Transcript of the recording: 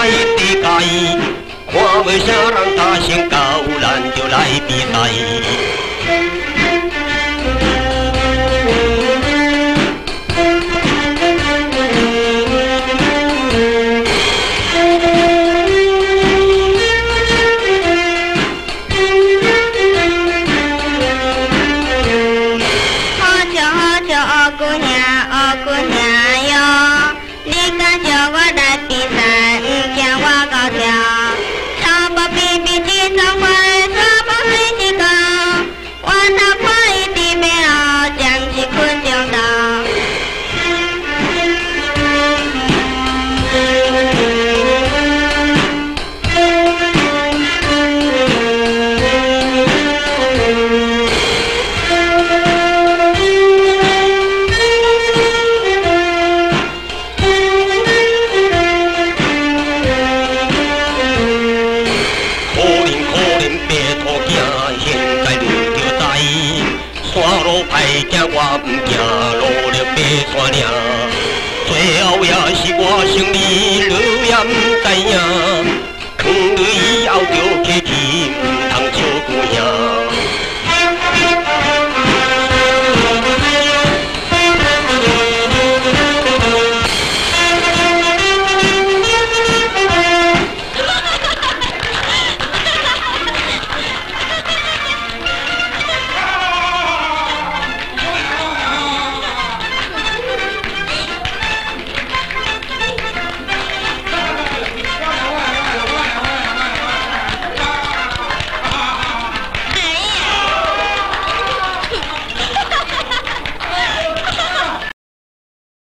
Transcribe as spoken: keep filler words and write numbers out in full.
地界，看袂啥人大声叫，咱就来比赛。 姑娘，哦姑娘哟，你敢叫我来比赛，唔惊我高挑。草包比比几张块，草包飞几高，我头看伊地面哦，将其困中岛。山路歹行，我唔行，路了爬山岭。最后也是我胜利，你也唔知影。扛落以后就客气。